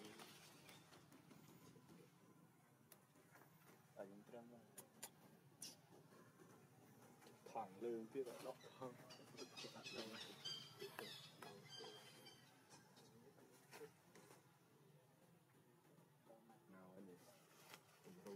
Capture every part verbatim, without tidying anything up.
tại những cái thẳng lương kia là đọc không nào anh đi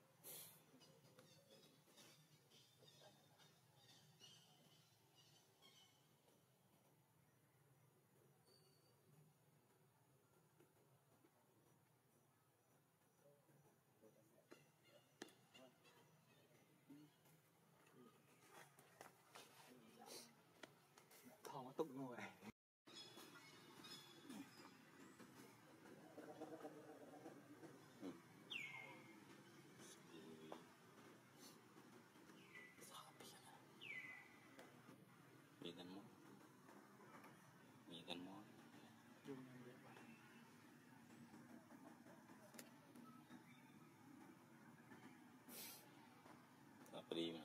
thòng tục ngồi มีกันมั้งมีกันมั้งtak prima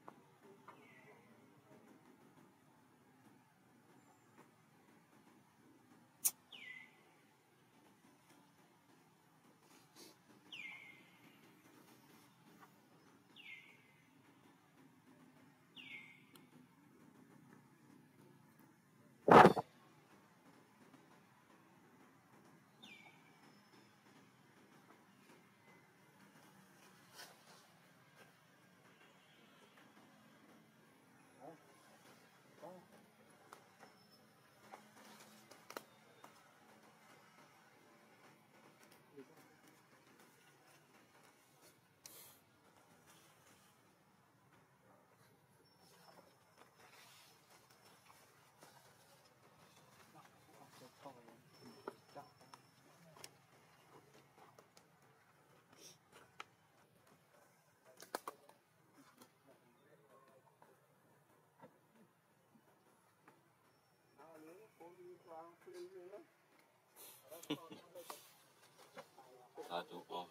satu off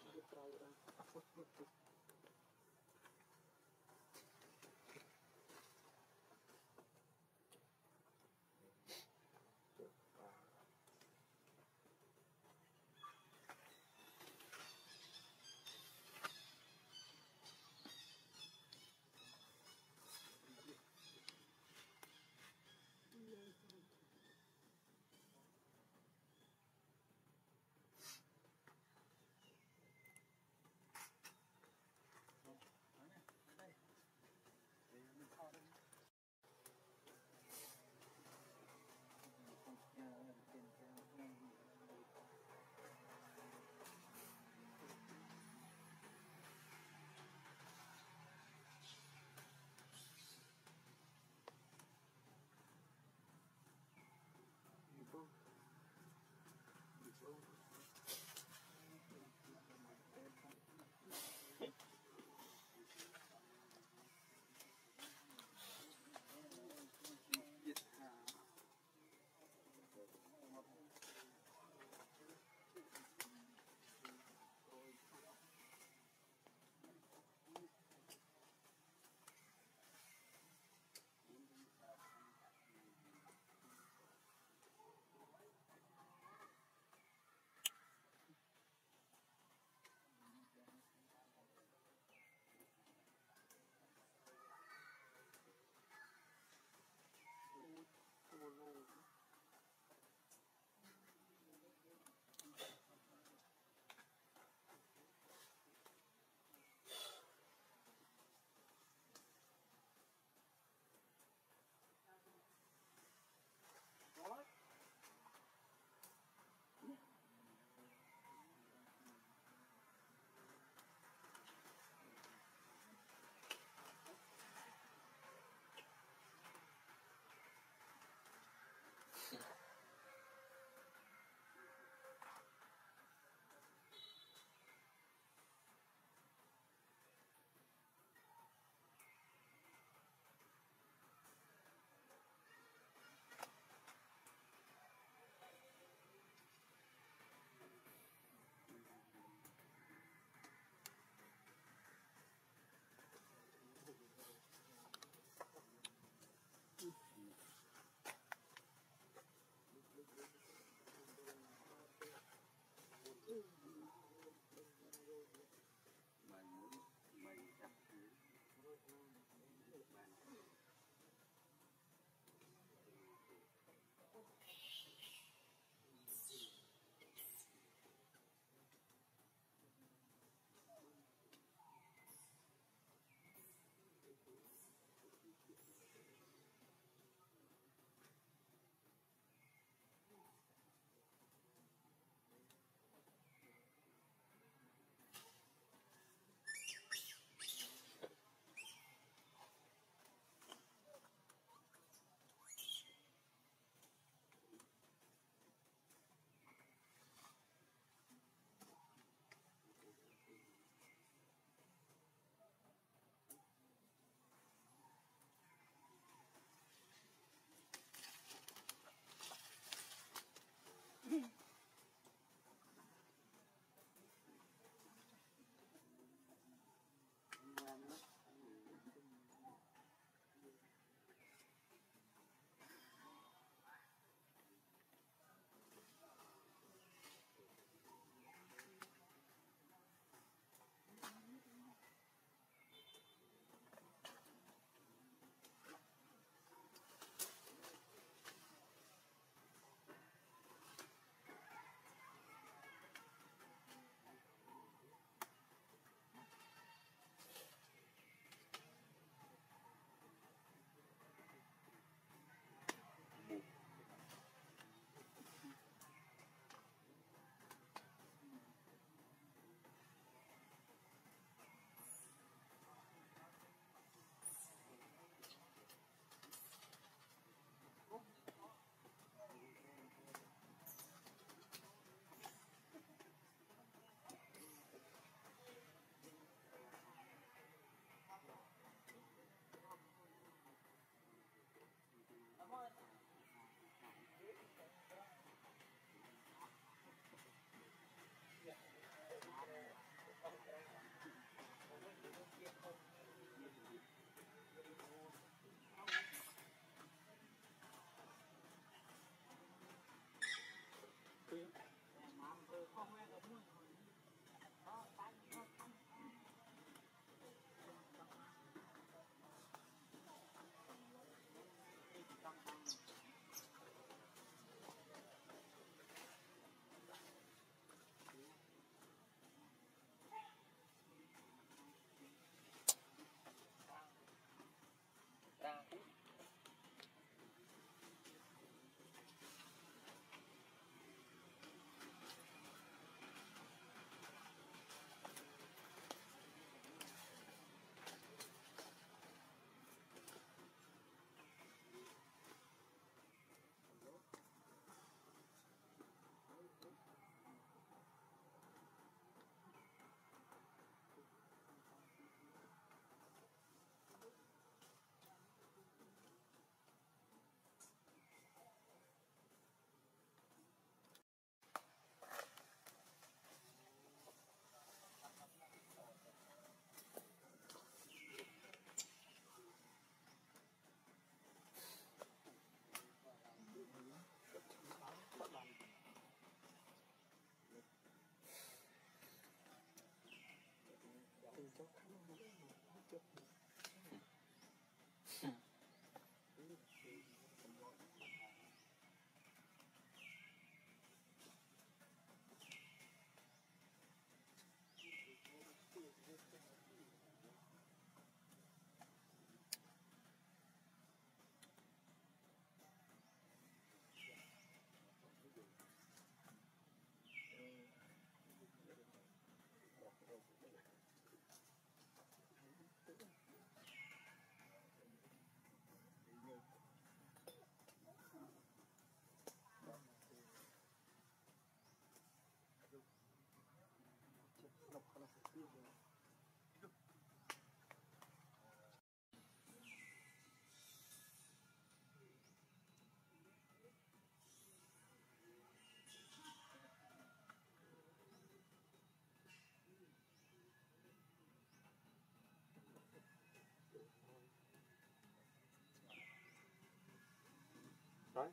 Đấy.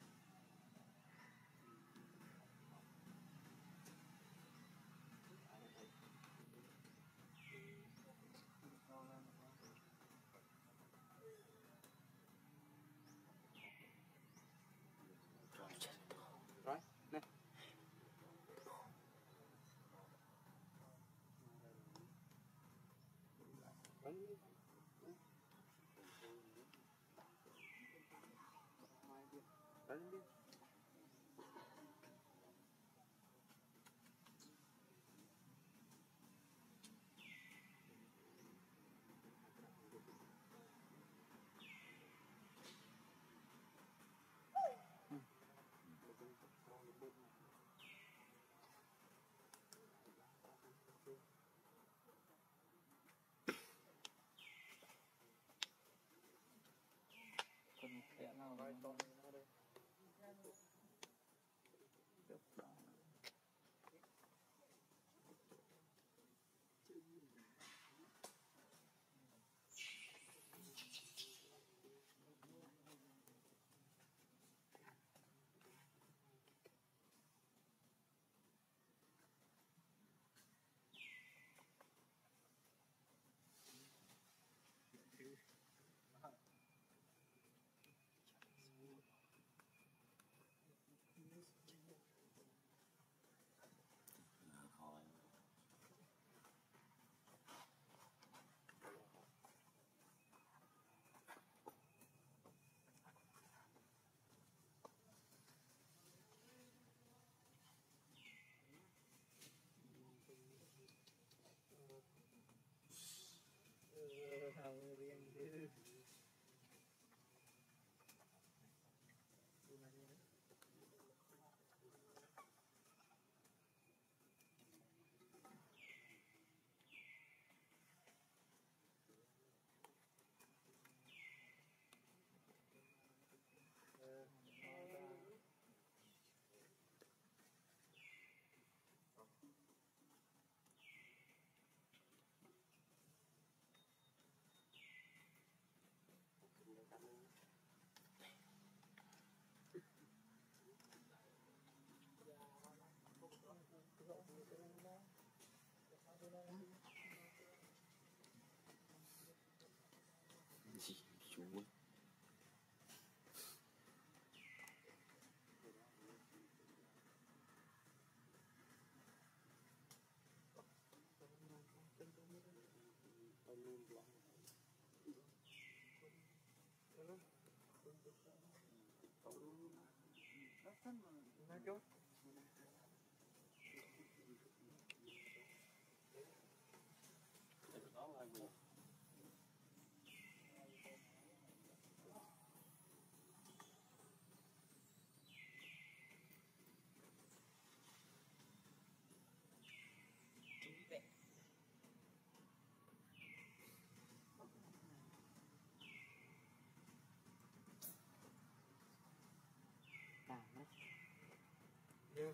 Rồi, nè. Bánh đi. Bánh đi. Con khẽ nào Rồi, nó con nó đây. tiếp đó. Thôi Thằng riêng chứ. gì chú ấy. Nó chốt. Đó là gì? Tàng đấy. Yeah.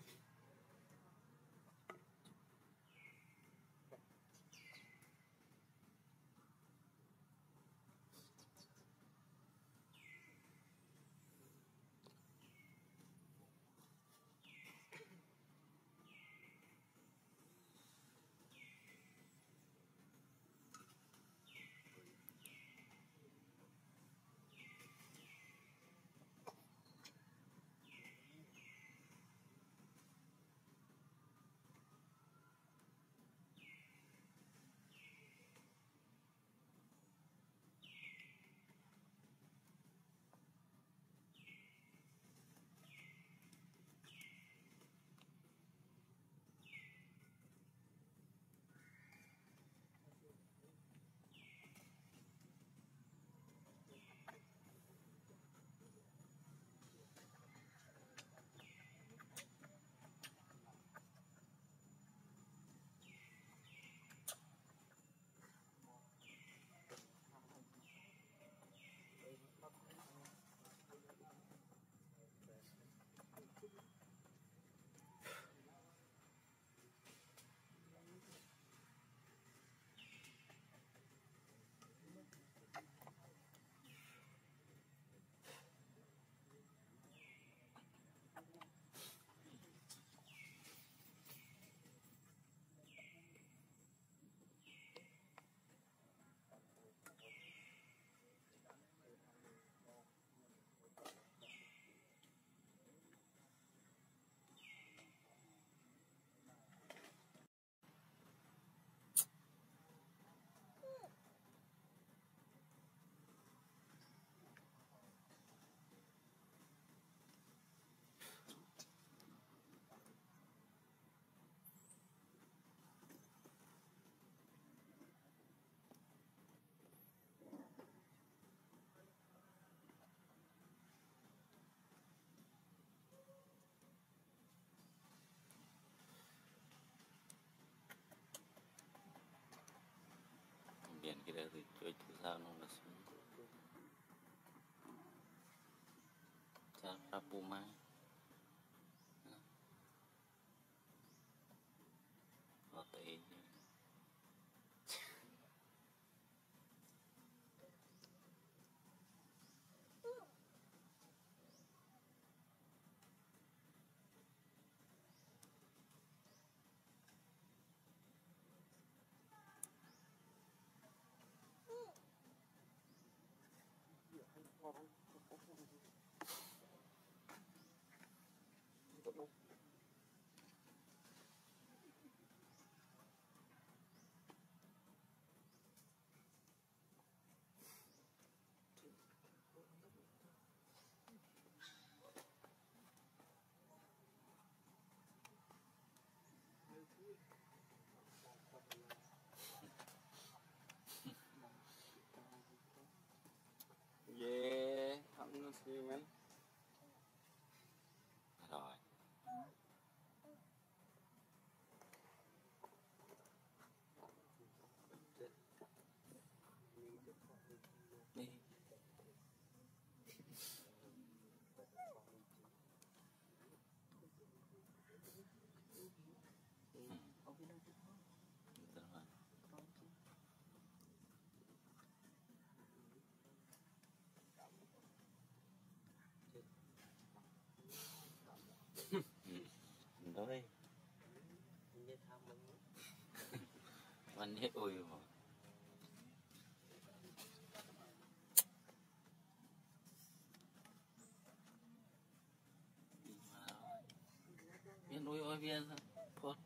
sao nó là xuống cha ra bù mai ở tệ Yeah, không nó xí men. rồi đi đấyวันนี้อุ้ยหมดviên ui ôi viên phốt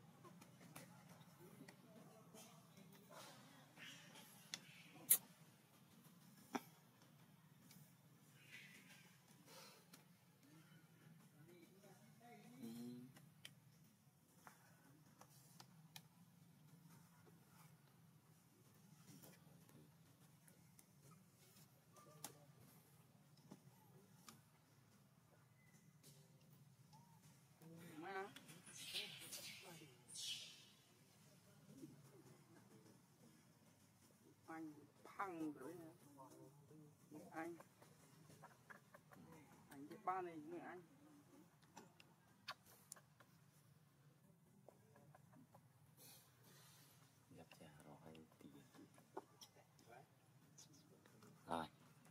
Anh phăng rồi anh anh cái ba này người anh gặp cha rồi tiền rồi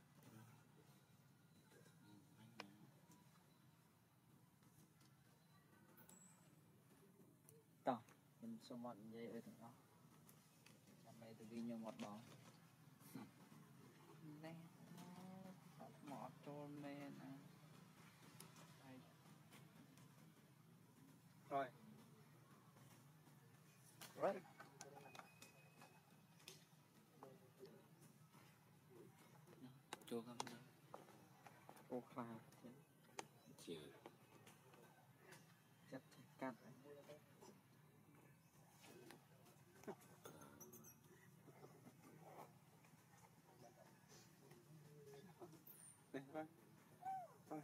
tao mình số một dây ở thằng đó làm này từ ghi nhau một bóng nè một trôn nè rồi right chưa không đâu ô khoa chiều chắc cắt đây thôi thôi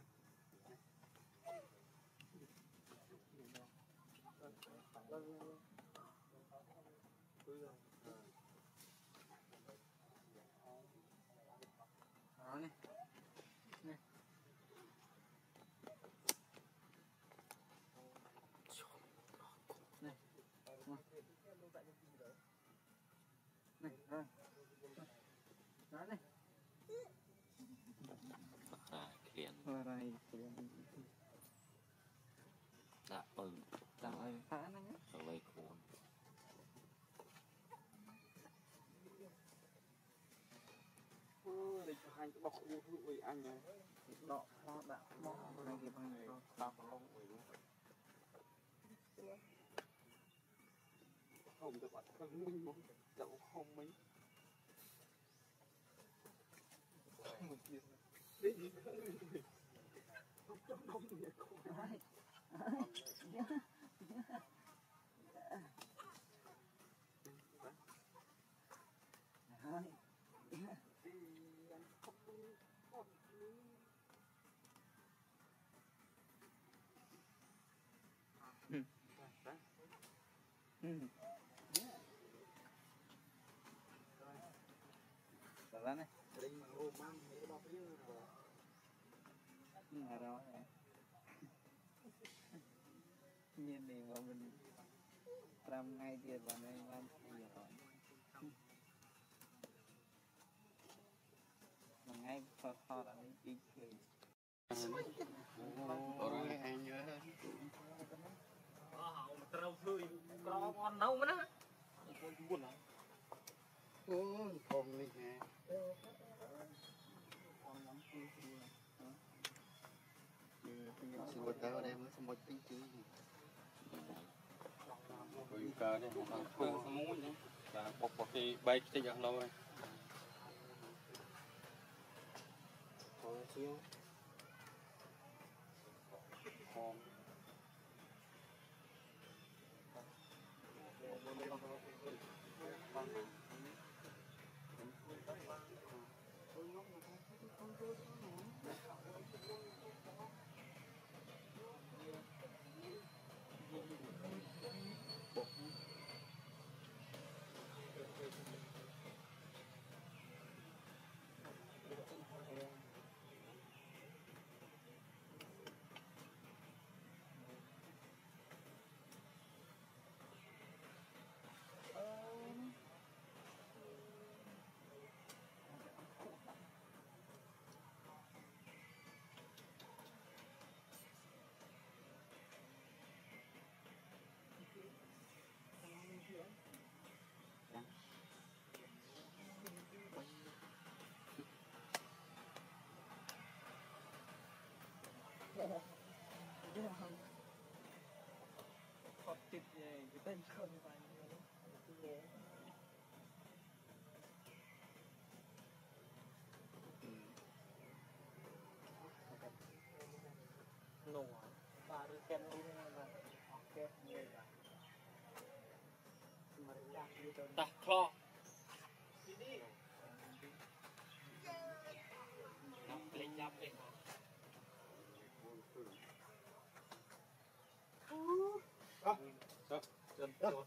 đó này này này này rồi đó này ra kiện rồi rồi đã ừ tạo ơi phá nó nhé ở đây cuốn để cho hai cái bọc bút với anh này đọ nó đã mỏ này cái bằng rồi đọc không không được bạn không minh không đậu không mấy một chuyện đi đi không trong đông thì không Ai? Ai? Ừ. Ừ. Rồi. đó này Đinh mà rô mang mấy cái đó phía là đó nhìn này mà mình làm ngay tiền vào đây làm gì rồi mà ngay phật họ là mình đi chơi Ôi anh nhớ hơn. họ trâu tươi có con nâu nữa buồn lắm Ôi con đi nè. Xin một tờ đây mới một tính chứ. Rồi cơ đây một thằng không muốn nữa. Và bọc bọc thì bay cái giặc lâu rồi. còn chiêu Con. Hot tip này cái tên không phải nổ và được kèm luôn là ok người là mà đạt như tôi Ta kho. nó lên giáp lên Đó. chân chân